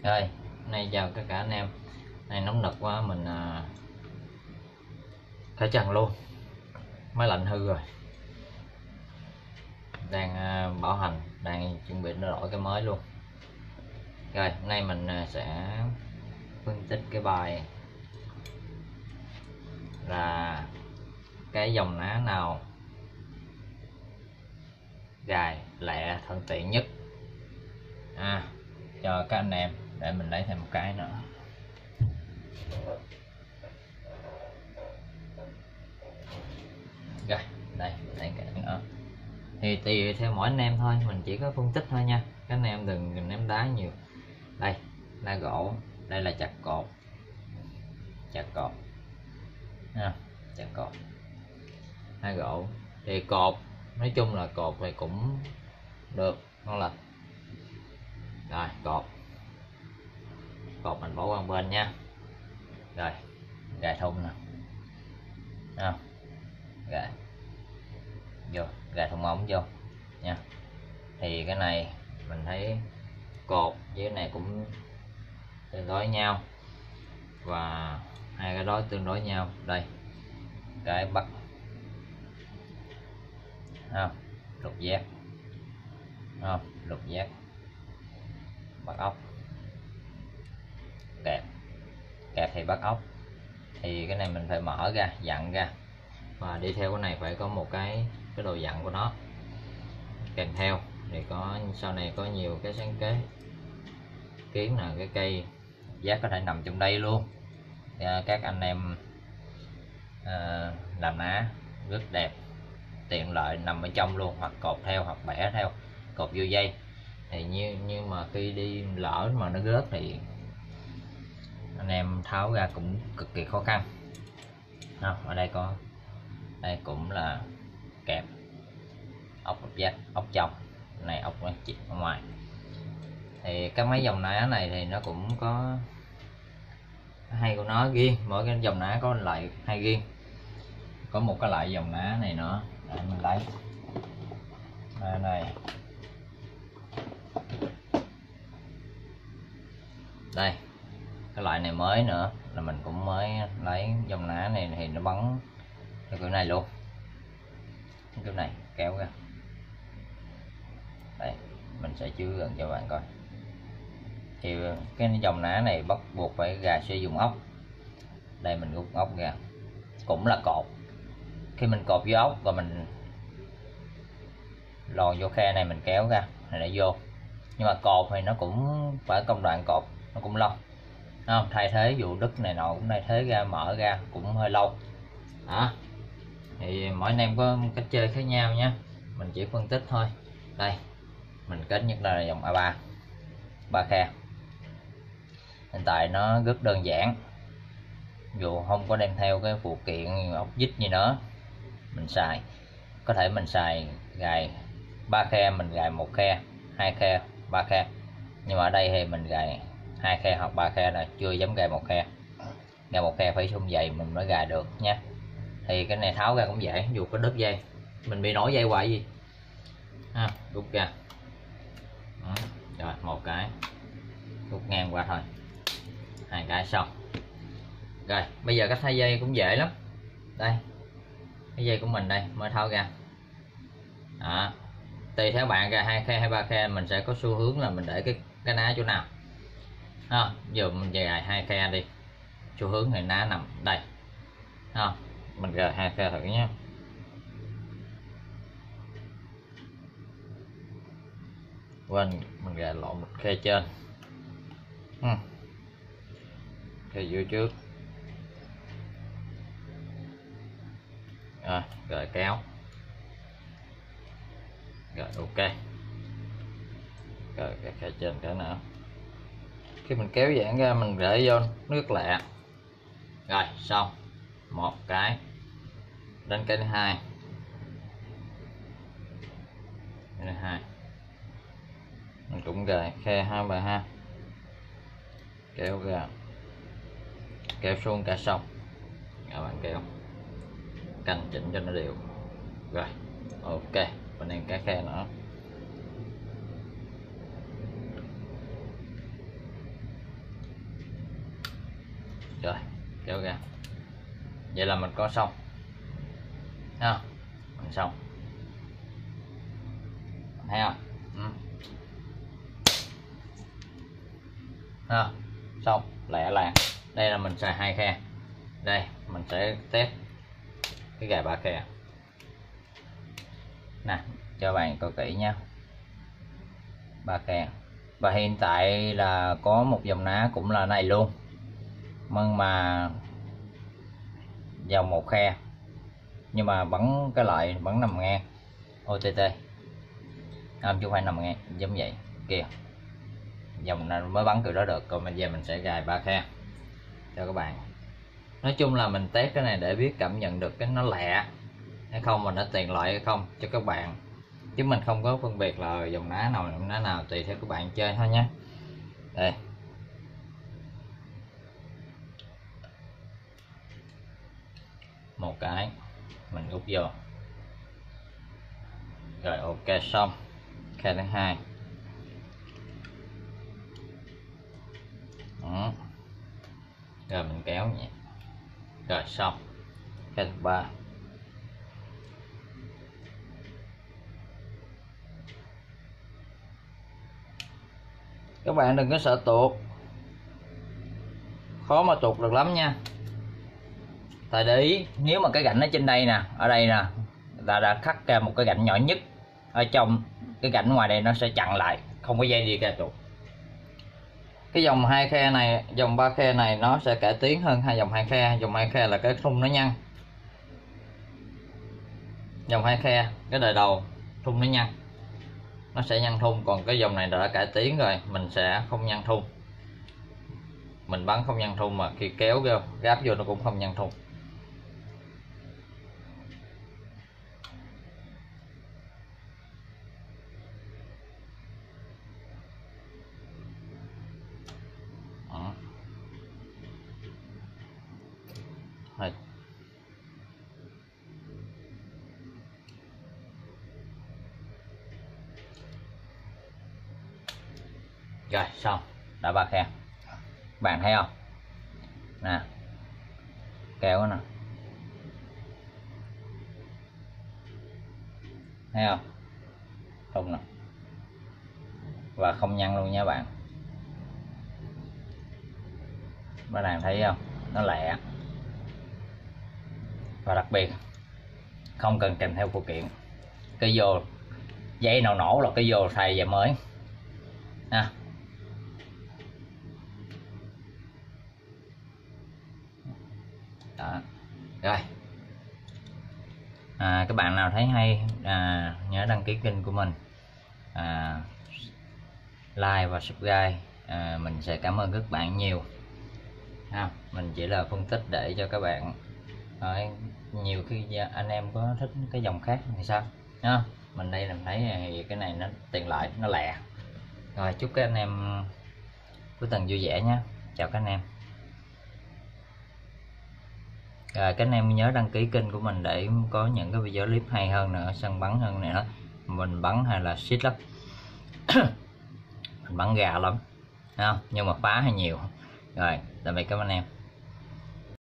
Rồi, nay chào tất cả anh em. Nay nóng nực quá mình cởi trần luôn. Máy lạnh hư rồi. Đang bảo hành, đang chuẩn bị đổi cái mới luôn. Rồi, hôm nay mình sẽ phân tích cái bài là cái dòng ná nào gài lẹ thuận tiện nhất cho các anh em. Để mình lấy thêm một cái nữa. Rồi, đây cái nữa. Thì tùy theo mỗi anh em thôi, mình chỉ có phân tích thôi nha, các anh em đừng ném đá nhiều. Đây là gỗ, đây là chặt cột chặt cột hai gỗ. Thì cột nói chung là cột thì cũng được, ngon lành. Rồi cột mình bỏ qua bên nha. Rồi gài thun nè, gài vô, gài thun ống vô nha. Thì cái này mình thấy cột với cái này cũng tương đối nhau, và hai cái đó tương đối nhau. Đây cái bắt lục giác, lục giác bắt ốc, kẹp thì bắt ốc. Thì cái này mình phải mở ra, dặn ra, và đi theo cái này phải có một cái đồ dặn của nó kèm theo. Thì có sau này có nhiều cái sáng kế kiến là cái cây giác có thể nằm trong đây luôn. Các anh em làm ná rất đẹp, tiện lợi nằm ở trong luôn, hoặc cột theo hoặc bẻ theo, cột vô dây. Thì nhưng mà khi đi lỡ mà nó rớt thì anh em tháo ra cũng cực kỳ khó khăn. Ở đây có, đây cũng là kẹp ốc lục giác, ốc trong này, ốc chìm ở ngoài. Thì cái máy dòng ná này thì nó cũng có hay của nó riêng, mỗi cái dòng ná có loại hay riêng. Có một cái loại dòng ná này nữa, để mình lấy đây. Đây cái loại này mới nữa, là mình cũng mới lấy dòng ná này. Thì nó bắn theo kiểu này luôn, kiểu này kéo ra. Đây mình sẽ chứa gần cho bạn coi. Thì cái dòng ná này bắt buộc phải sử dụng ốc. Đây mình rút ốc ra, cũng là cột. Khi mình cột vô ốc và mình lòn vô khe này, mình kéo ra này để vô. Nhưng mà cột thì nó cũng phải công đoạn cột nó cũng lâu, thay thế vụ đứt này nọ cũng thay thế ra, mở ra cũng hơi lâu. Thì mỗi anh em có cách chơi khác nhau nha, mình chỉ phân tích thôi. Đây mình kết nhất là dòng A3 ba khe. Hiện tại nó rất đơn giản, dù không có đem theo cái phụ kiện ốc vít gì nữa, mình xài có thể mình xài gài 3 khe, mình gài 1 khe, 2 khe, 3 khe. Nhưng mà ở đây thì mình gài 2 khe hoặc 3 khe là chưa dám gài 1 khe. Gài 1 khe phải xung dày mình mới gài được nha. Thì cái này tháo ra cũng dễ, dù có đứt dây mình bị nổi dây hoài gì rút ra. Rồi một cái rút ngang qua thôi, 2 cái xong. Rồi bây giờ cách thay dây cũng dễ lắm. Đây cái dây của mình đây mới tháo ra. Tùy theo bạn gài 2 khe hay 3 khe, mình sẽ có xu hướng là mình để cái ná chỗ nào. Giờ mình gài 2 khe đi, xu hướng thì ná nằm đây. Mình gài 2 khe thử nhé. Quên mình gài lộn một khe trên, khe dưới trước. Rồi kéo. Rồi ok. Rồi cái khe trên cái nữa. Khi mình kéo giãn ra mình để vô nước lẹ. Rồi xong một cái. Đến cái thứ hai. Cái thứ hai mình cũng gài khe 2 bài 2, kéo ra, kéo xuống cả xong. Các bạn kéo canh chỉnh cho nó đều. Rồi ok, bên đây cái khe nữa. Rồi kéo ra, vậy là mình có xong ha, mình xong, thấy không? Ha, xong lẹ làng. Đây là mình xài 2 khe, đây mình sẽ test cái gài 3 khe nè cho bạn coi kỹ nha. 3 khe, và hiện tại là có một dòng ná cũng là này luôn, nhưng mà dòng 1 khe, nhưng mà bắn cái loại bắn nằm ngang OTT, không chứ không phải nằm ngang giống vậy kìa, dòng này mới bắn kiểu đó được. Còn bây giờ mình sẽ gài 3 khe cho các bạn. Nói chung là mình test cái này để biết cảm nhận được cái nó lẹ hay không, mình đã tiện lợi hay không cho các bạn, chứ mình không có phân biệt là dòng ná nào dòng ná nào, tùy theo các bạn chơi thôi nhé. Đây, một cái mình úp vô rồi, ok xong. Khe thứ hai, rồi mình kéo nhẹ, rồi xong. Khe thứ ba, các bạn đừng có sợ tuột, khó mà tuột được lắm nha. Tại để ý, nếu mà cái gạnh ở trên đây nè, ở đây nè, ta đã khắc ra một cái gạnh nhỏ nhất ở trong cái gạnh ngoài đây, nó sẽ chặn lại, không có dây đi ra tuột. Cái dòng 2 khe này, dòng 3 khe này nó sẽ cải tiến hơn hai dòng 2 khe. Dòng 2 khe là cái thun nó nhăn, dòng 2 khe cái đời đầu thun nó nhăn, nó sẽ nhăn thun. Còn cái dòng này đã cải tiến rồi, mình sẽ không nhăn thun, mình bắn không nhăn thun, mà khi kéo vô gáp vô nó cũng không nhăn thun. Rồi xong, đã 3 khe, bạn thấy không nè, kéo nè, thấy không, không nè, và không nhăn luôn nha bạn. Các bạn thấy không, nó lẹ, và đặc biệt không cần kèm theo phụ kiện, cái vô dây nào nổ là cái vô thay dây mới ha. Đó. Rồi các bạn nào thấy hay nhớ đăng ký kênh của mình, like và subscribe, mình sẽ cảm ơn các bạn nhiều. Mình chỉ là phân tích để cho các bạn nhiều khi anh em có thích cái dòng khác thì sao ha. Mình đây làm thấy cái này nó tiện lợi, nó lẹ. Rồi chúc các anh em cuối tuần vui vẻ nhé, chào các anh em. Rồi các anh em nhớ đăng ký kênh của mình để có những cái video clip hay hơn nữa, săn bắn hơn nữa. Mình bắn hay là xít lắm mình bắn gà lắm, nhưng mà phá hay nhiều. Rồi tạm biệt các anh em.